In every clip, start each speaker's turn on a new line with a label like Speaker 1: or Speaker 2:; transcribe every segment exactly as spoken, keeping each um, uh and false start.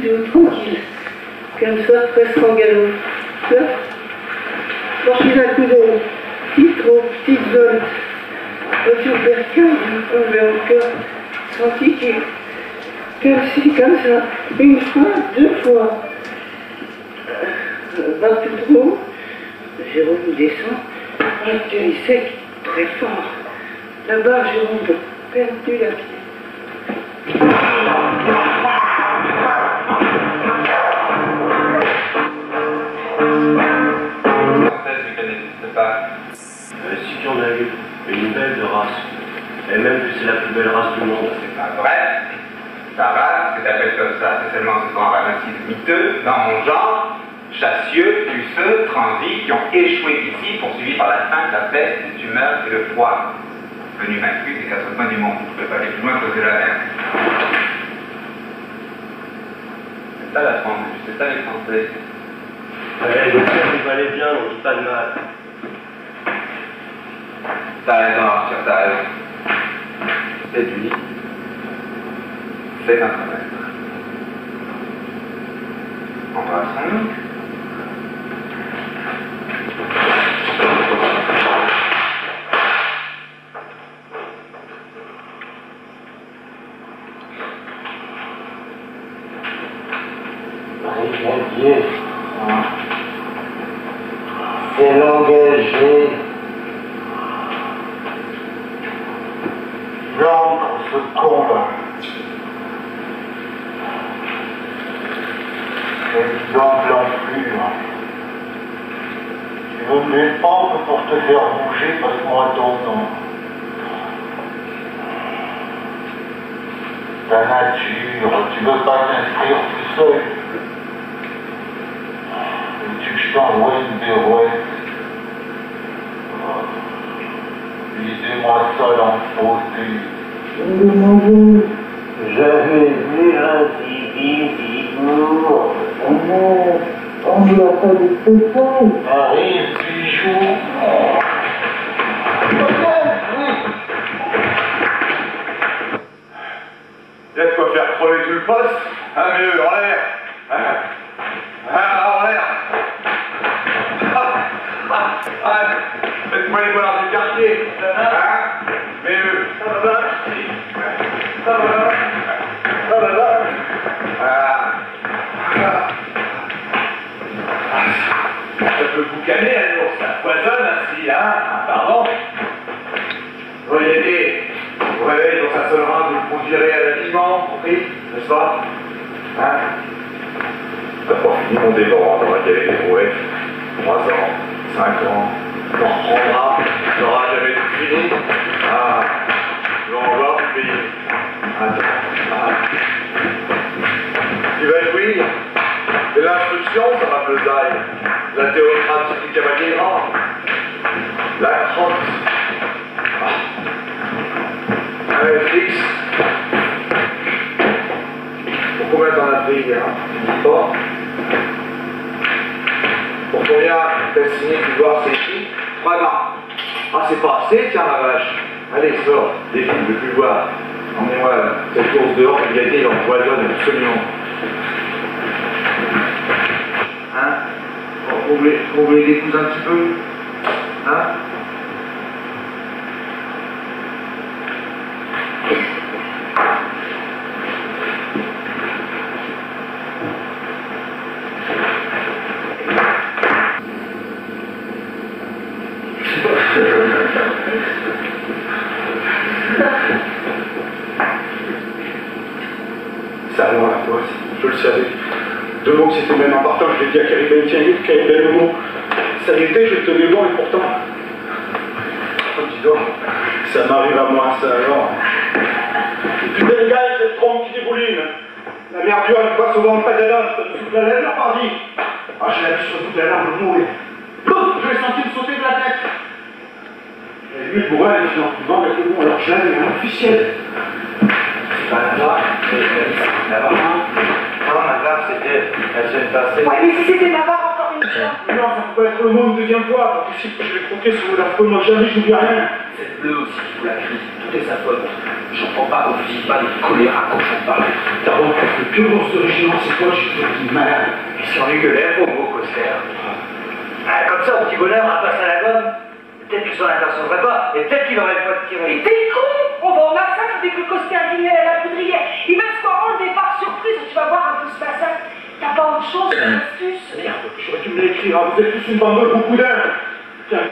Speaker 1: toujours tranquille, comme ça, presque en galop. Là, quand je suis d'un coup de petite trop petite zone, autour vers quinze, vers encore, senti qu'il, comme si, comme ça, une fois, deux fois, euh, dans tout trop, Jérôme descend, un tennis sec, très fort. Là-bas, Jérôme a perdu la pied.
Speaker 2: Euh, si tu en as eu une belle de race, et même que c'est la plus belle race du monde.
Speaker 3: C'est pas vrai. Ta race, que t'appelles comme ça, c'est seulement ce grand ramassis miteux, dans mon genre, chassieux, puceux, transis, qui ont échoué ici, poursuivis par la faim, la peste, les tumeurs et le froid. Venus vaincus des quatre coins du monde. Je ne peux pas aller plus loin à cause de la mer. C'est ça la France, c'est ça les Français.
Speaker 2: Ouais, donc ça vous allez bien, on dit pas de mal.
Speaker 3: T'as raison, Arthur, t'as raison. C'est lui. C'est notre maître. Embrassons-nous.
Speaker 4: Brigadier, c'est l'engagé. L'encre se combat. Exemple en pur. Tu veux me défendre pour te faire bouger, passe-moi ton nom. Ta nature, tu veux pas t'inscrire tout seul. Tu que je t'envoie une dérouette. Lisez-moi ça en fausseté. J'avais vu un Sidi Digour. Oh non, on ne l'a pas de spectacle. Arrive, bijou.
Speaker 5: Il y a de quoi faire crever tout le poste. Ah, mais eux, en l'air. Ah, en l'air. Ah, faites-moi les voleurs du quartier. Hein? Mais eux. Ça va, ça va, ça va, ah. Ça peut boucaner, alors, ça poisonne ainsi, hein? Pardon? Voyez, vous réveillez dans sa seule rein, vous le conduirez à l'aliment, compris, n'est-ce pas? Hein? T'as pas fini mon dévorant dans laquelle est des brouettes. Trois ans, cinq ans, t'en reprendras, t'auras jamais tout fini. Ah, tu vas encore tout payer. Attends, ah. Tu vas jouir. Et l'instruction, ça va pesaille. La théocratie du cavalier grand. La crotte. Ah. Allez, fixe. Pour combien t'en as pris, hein? Tu dis pas? Pour combien t'as signé pouvoir c'est ici? Trois ans. Ah, c'est pas assez, tiens, la vache. Allez, sors, défile, je veux plus le voir. Emmenez-moi cette course dehors, il a été, il empoisonne absolument. Hein? Vous voulez, vous voulez les coups un petit peu? Hein? Ça alors la toi, je le savais. Deux mots que c'était même important, je l'ai dit à Caribé, tiens, Caribé, le mot. Ça y était, je tenais bon et pourtant. Oh, dis donc, ça m'arrive à moi, ça alors. Et puis, belle gars, cette trompe qui débouline. La merdure, elle passe souvent le pas d'Adam, ça me souffle la lèvre, pardi. Ah, j'ai la vue sur toute la larme de mourir. Pouf, je l'ai senti me sauter de la tête. Et lui, pour elle, il est en plus grand avec le bon, alors je l'avais, un officiel. Bah, là, là-bas, non, Navarre, c'était, elle s'est passée.
Speaker 6: Ouais, mais si c'était Navarre, encore une
Speaker 5: Non, ça peut pas être le mot une deuxième fois. Parce que si je vais croquer sur la faute, moi jamais je n'oublie rien.
Speaker 3: Cette bleue aussi qui fout la crise, tout est sa faute. Je comprends pas qu'on ne pas des choléra cochons de parler.
Speaker 5: T'as donc le plus grosse de régiment, c'est toi, je suis dit malade.
Speaker 3: Ils sont venus que l'air au beau Coster. Ah, comme ça, au petit bonheur, on passe à la gomme. Peut-être que son n'intercevrait pas, et peut-être qu'il aurait pas tiré.
Speaker 6: Mais t'es con! On va au massacre dès que le Coster a dîné à la poudrière. Il va se voir enlever par surprise, tu vas voir un peu ce massacre. T'as pas autre chose que l'astuce?
Speaker 5: Merde, j'aurais dû me l'écrire, vous êtes tous une bande de beaucoup d'air. Tiens.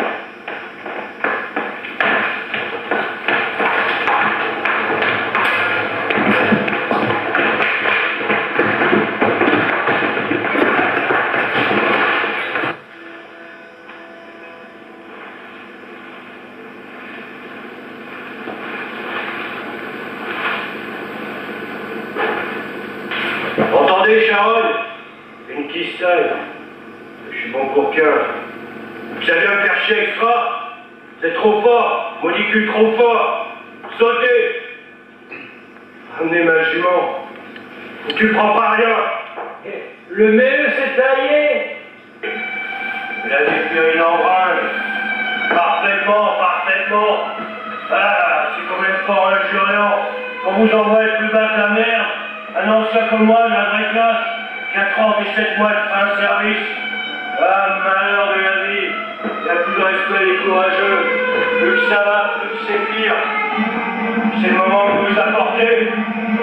Speaker 2: Entendez, Sharon? Une quistelle. Je suis bon pour cœur. Vous savez me faire chier extra? C'est trop fort. Molécule trop fort. Sautez. Ramenez ma jument. Tu prends pas rien. Le mieux, c'est taillé. La dépurine en bringue. Parfaitement, parfaitement. Ah, c'est quand même fort injuriant. Quand vous envoyez plus bas que la merde. Un ancien comme moi, de la vraie classe, quatre ans et sept mois de fin de service. Ah, malheur de la vie. Il n'y a plus de respect des courageux. Plus que ça va, plus que c'est pire. C'est le moment que vous vous apportez.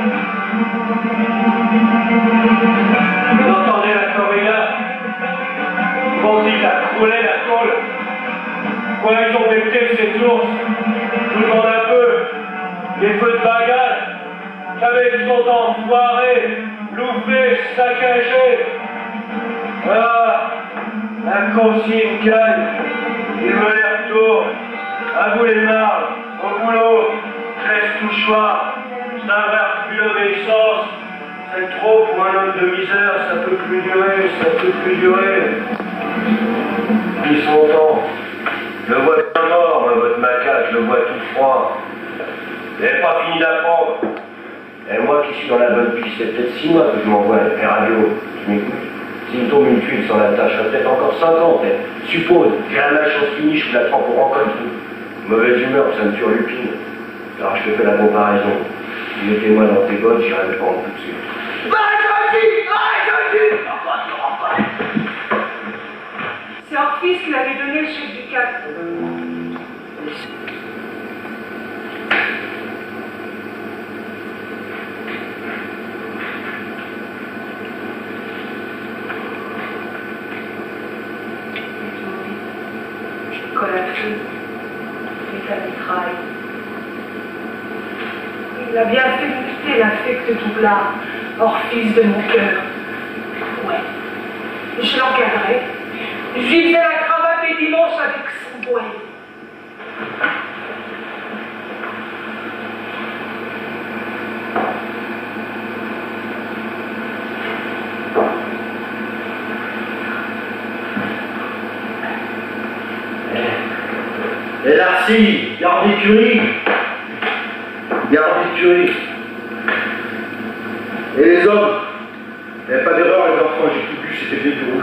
Speaker 2: Vous entendez la corrida? Vont-ils la crouler, la tôle? Voilà, ils ont becté ces ours. Je vous demande un peu. Les feux de bagage. Savez qu'ils sont enfoirés, loupés, saccagés. Ah, la consigne gagne. Il me les retourne. À vous les marles, au boulot, je laisse tout choix. C'est un vrai refus d'obéissance. C'est trop pour un homme de misère, ça peut plus durer, ça peut plus durer. Puis son temps. Je le vois bien mort, moi, votre macaque, je le vois tout froid. Vous n'avez pas fini d'apprendre. Et moi qui suis dans la bonne piste, c'est peut-être six mois que je m'envoie les radios. Je m'écoute. S'il me tombe une tuile sans la tâche, ça peut-être encore cinquante. Suppose, j'ai la malchance finie, je vous la prends pour encore tout. Mauvaise humeur, ça me turlupine. Alors je te fais la comparaison. Mettez-moi dans tes bottes, j'irai le prendre tout de suite.
Speaker 6: C'est Orphis qui l'avait donné le chef du cap. Et sa mitraille. Il a bien fait goûter l'affect doublard, Orphis de mon cœur. Ouais. Je l'encadrais. Je lui faisais la cravate les dimanches avec son bois.
Speaker 2: Et Darcy, garde l'écurie. Garde l'écurie. Et les hommes, il n'y a pas d'erreur, les enfants, j'ai tout bu, c'était bien du rouge.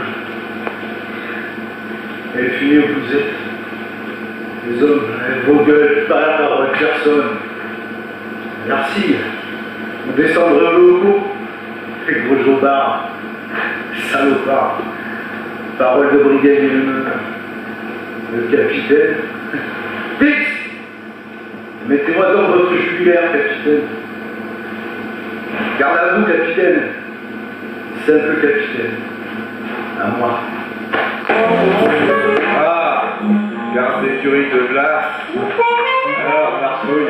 Speaker 2: Et les fumées aux bousettes. Les hommes, vos gueules, pas la parole de personne. Darcy, on descendrait au locaux. Les gros jobards, salopards. Parole de brigadier le, le capitaine. Fix! Mettez-moi dans votre jugulaire, capitaine. Garde à vous, capitaine. Simple capitaine. À moi.
Speaker 7: Ah, garde d'écurie de glace. Alors, Marsouille.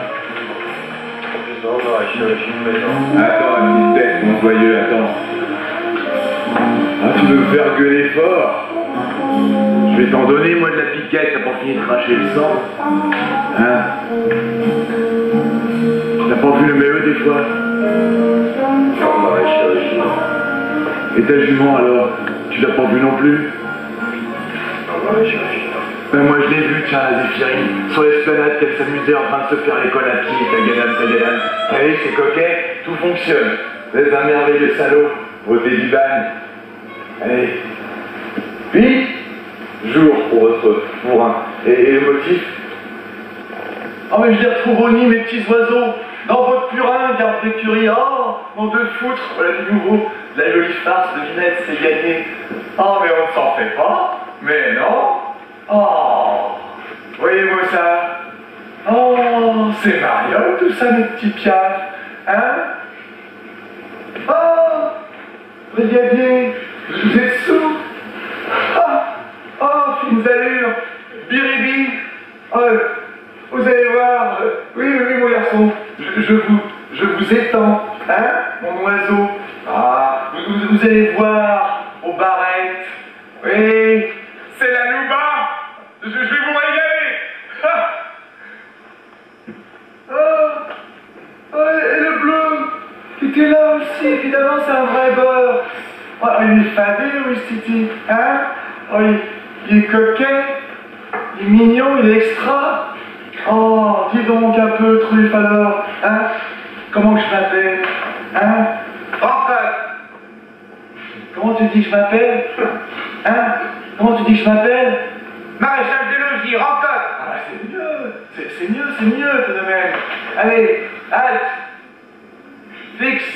Speaker 7: Attends, une petite tête, mon joyeux, attends. Ah, tu veux me faire gueuler fort? Je vais t'en donner, moi, de la piquette, t'as pas fini de cracher le sang. Hein? T'as pas vu le M E des fois?
Speaker 2: Non, maréchal,
Speaker 7: Et ta jument, alors? Tu l'as pas vu non plus?
Speaker 2: non, maréchal,
Speaker 7: Ben moi je l'ai vu, tiens, la Zéphirine, sur l'esplanade, qu'elle s'amusait en train de se faire l'école à pied, tagadam, tagadam. Allez, c'est coquet, tout fonctionne. Vous êtes un merveilleux salaud, beauté du bagne. Allez, Puis, jour pour votre bourrin. Et, et le motif? Oh, mais je les retrouve au nid, mes petits oiseaux, dans votre purin, garde d'écurie. Oh, mon deux foutre, voilà du nouveau. De la jolie farce de Vinette, c'est gagné. Oh, mais on ne s'en fait pas. Mais non. Oh, voyez-moi ça. Oh, c'est mariole tout ça, mes petits piafs. Hein? Oh, brigadier, vous êtes sous. Oh, oh, fines allures. Biribi. Oh, vous allez voir. euh, Oui, oui, oui, mon garçon. Je, je vous, je vous étends. Hein, mon oiseau. Ah, vous, vous- vous allez voir aux barrettes. Oui, c'est la louba. Je, je vais vous régaler. Ah. Oh, oh, et le bleu qui était là aussi, évidemment, c'est un vrai beurre. Oh, il est fadé, oui, Titi. Hein? Oh, il, il est coquet, il est mignon, il est extra. Oh, dis donc un peu, truffe alors. Hein? Comment que je m'appelle? Hein? Francotte. Comment tu dis que je m'appelle? Hein? Comment tu dis que je m'appelle?
Speaker 3: Maréchal de logis, Rancotte.
Speaker 7: Ah, c'est mieux, c'est c'est mieux, c'est mieux tout de même. Allez, halte. Fixe.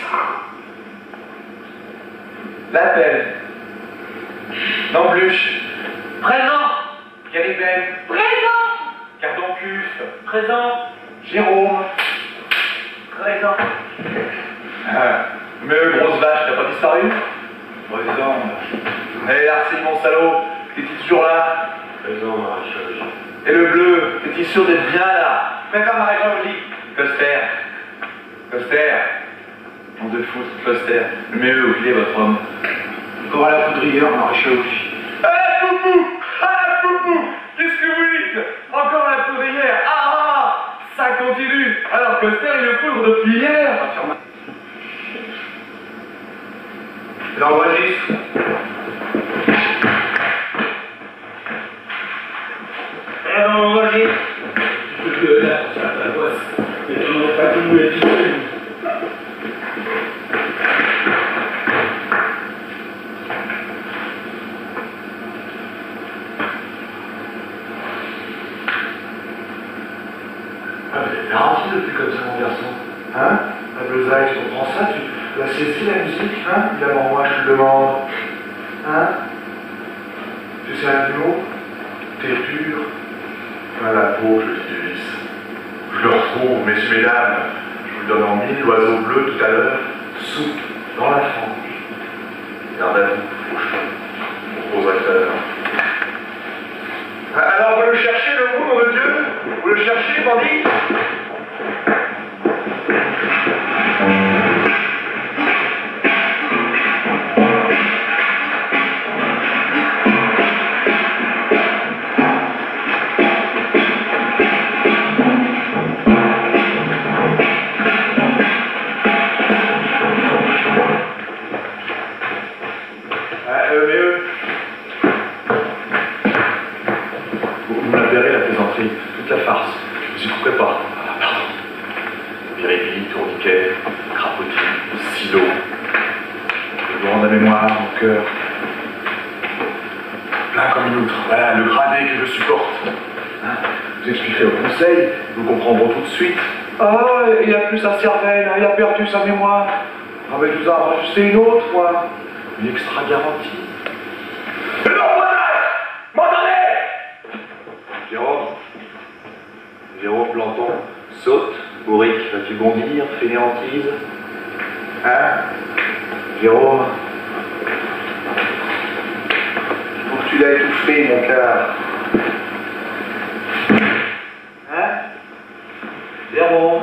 Speaker 7: L'appel. D'embluche.
Speaker 6: Présent.
Speaker 7: Caribène.
Speaker 6: Présent.
Speaker 7: Cardoncuf.
Speaker 6: Présent.
Speaker 7: Jérôme.
Speaker 6: Présent.
Speaker 7: Ah, mais grosse vache, t'as pas disparu? Présent. Hé, Arsène, mon salaud, t'es-tu toujours là?
Speaker 4: Présent, maréchal.
Speaker 7: Et le bleu, t'es-tu sûr d'être bien là? Préfère maréchal Logis. Coster. Coster. En deux foot, Coster. Le mieux, oubliez votre homme.
Speaker 5: Encore à la poudrière, maréchal Logis.
Speaker 7: Ah la poupou! Ah la poupou! Qu'est-ce que vous dites? Encore la poudrière! Ah ah! Ça continue! Alors Coster, il le poudre depuis hier!
Speaker 5: Il enregistre.
Speaker 6: Et on enregistre.
Speaker 5: Là, ça, la bosse. Mais tu n'as pas tout les petits. Ah, mais t'es rentré depuis comme ça, mon garçon. Hein? La besaille, tu comprends ça? Tu l'as saisi, la musique? Hein? Évidemment, moi, je te le demande. Hein? Tu sais un mot? T'es pur. Voilà la peau, je dis du vice. Je le retrouve, messieurs, mesdames. Je vous le donne en mille, l'oiseau bleu tout à l'heure, soupe dans la frange. Garde à vous, au mon recteur. Alors, vous le cherchez, le vous, nom de Dieu? Vous le cherchez, bandit? Toute la farce, je n'y couperai pas. Ah, pardon. Péribi, tourniquet, crapotis, silo. Je vous rends la mémoire, mon cœur. Plein comme une outre. Voilà le gradé que je supporte. Hein, vous expliquerez au conseil, vous comprendrez tout de suite. Ah, il a plus sa cervelle, il a perdu sa mémoire. Ah, mais je vous en rajouté une autre, moi. Une extra garantie. Mais non, voilà! M'entendez? Jérôme. Jérôme Planton, saute, bourrique, vas-tu bondir, fainéantise? Hein? Jérôme? Faut que tu l'as étouffé, mon cœur. Hein? Jérôme?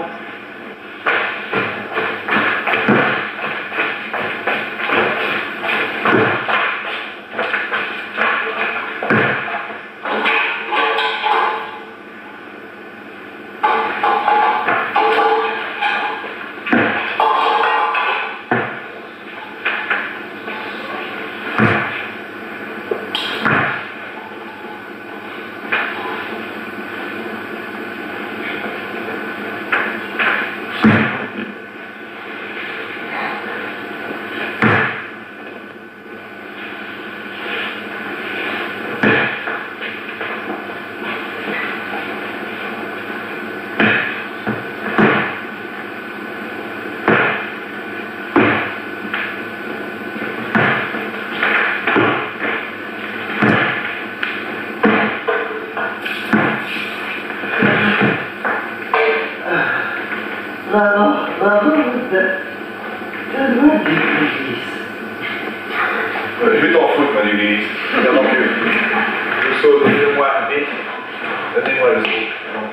Speaker 4: Maman, maman, vous êtes... Je dois dire l'église.
Speaker 7: Je vais t'en foutre, moi, l'église. Avant que le saut, donnez-moi, vite. Donnez-moi le saut.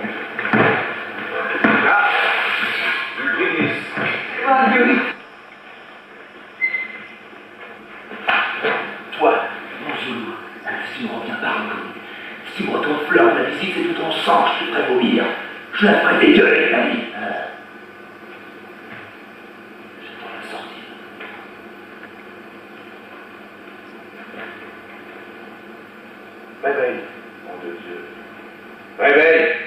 Speaker 7: Ah, l'église.
Speaker 4: Marguerite.
Speaker 8: Toi, mon Zoulou, si tu me reviens par inconnu, si tu me retournes fleur de la visite, c'est tout en sang que je te ferai vomir. Je la ferai dégueuler, ta vie. Euh... Je t'en la sortir.
Speaker 7: Réveille, mon Dieu. Réveille.